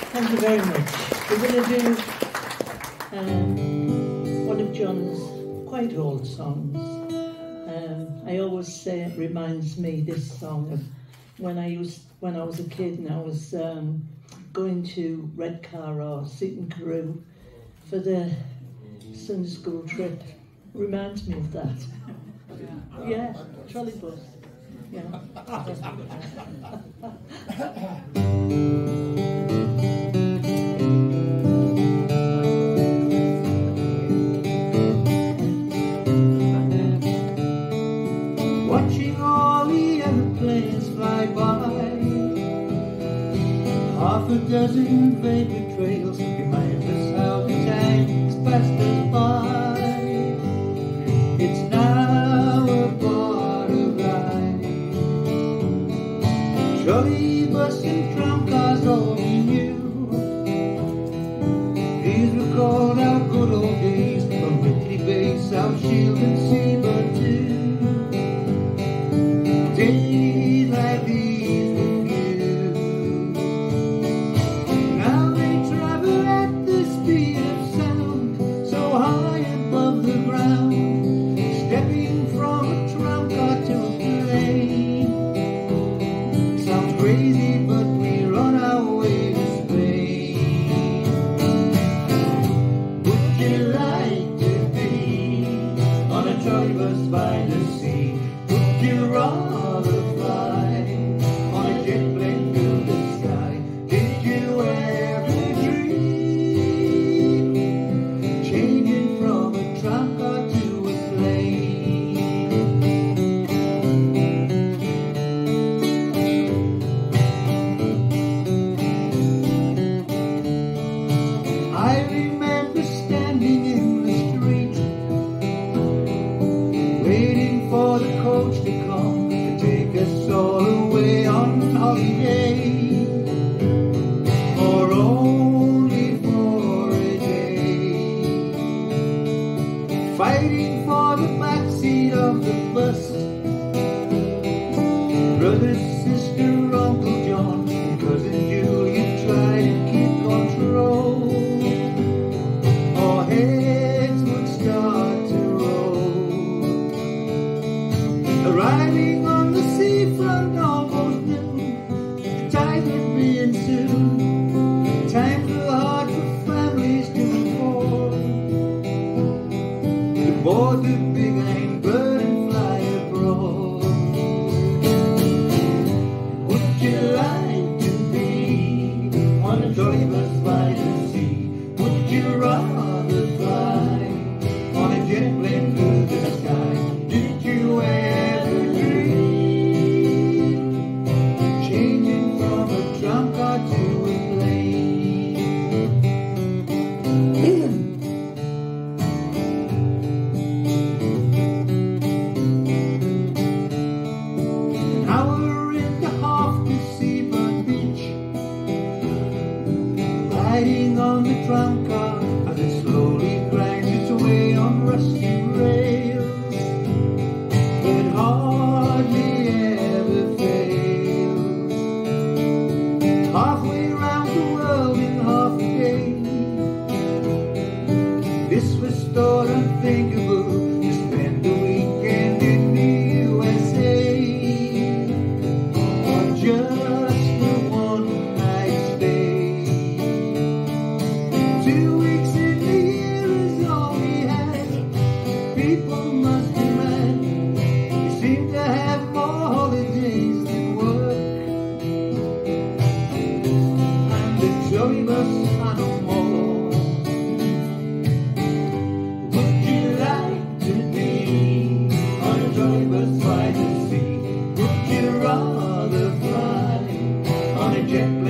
Thank you very much. We're going to do one of John's quite old songs. I always say it reminds me, this song, of when I was a kid and I was going to Redcar or Seaton Carew for the Sunday school trip. Reminds me of that. Yeah, Trolleybus. Yeah. Watching all the airplanes fly by, half a dozen vapor trails remind us how the time has passed us by. It's now a part of life. Trolleybus and tramcars all we knew. These recalled our good old days from Whitley Bay, South Shield and Seabird too. Days like these with you. Now they travel at the speed of sound, so high above the ground, stepping from a tramcar to a plane. Sounds crazy, but we're on our way to Spain. Would you like to be on a trolleybus by the sea? Would you rather fly on a jet plane through the sky? Did you ever dream changing from a tramcar to a plane? I remember standing in the street, waiting for the coach to come to take us all away on holiday, or only for a day. Fighting for the backseat of the bus, brother, sister, Uncle John, and cousin Julia tried to keep control. Our heads would start to roll. Arriving on the seafront almost noon, the tide would be in soon. Times were hard for families to afford, to board the big iron bird and fly abroad. Would you like to be on a trolleybus by the sea? Would you rather fly on a jet plane through the sky? Did you ever dream changing from a tramcar to a plane? An hour and a half to Seabird Beach, riding on the tramcar as it slowly grinds its way on rusty rails, but hardly ever fails. Halfway round the world in half a day. This was thought unthinkable, to spend a weekend in the USA, or just a one-night stay. 2 weeks in the year is all we had. People must be mad. We seem to have more holidays than work, and the trolleybus are no more. Would you like to be on a trolleybus by the sea? Would you rather fly on a jet plane